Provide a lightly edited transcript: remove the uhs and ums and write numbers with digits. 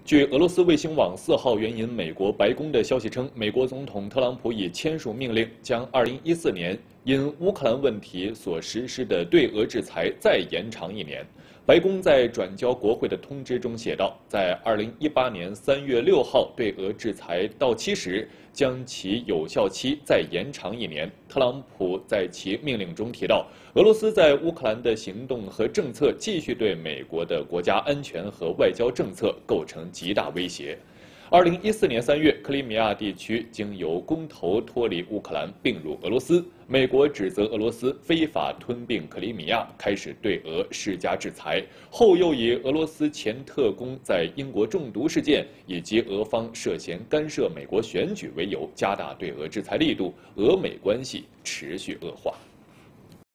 据俄罗斯卫星网4号援引美国白宫的消息称，美国总统特朗普已签署命令，将2014年因乌克兰问题所实施的对俄制裁再延长1年。白宫在转交国会的通知中写道，在2018年3月6号对俄制裁到期时，将其有效期再延长1年。特朗普在其命令中提到，俄罗斯在乌克兰的行动和政策继续对美国的国家安全和外交政策构成极大威胁。2014年3月，克里米亚地区经由公投脱离乌克兰，并入俄罗斯。美国指责俄罗斯非法吞并克里米亚，开始对俄施加制裁。后又以俄罗斯前特工在英国中毒事件以及俄方涉嫌干涉美国选举为由，加大对俄制裁力度，俄美关系持续恶化。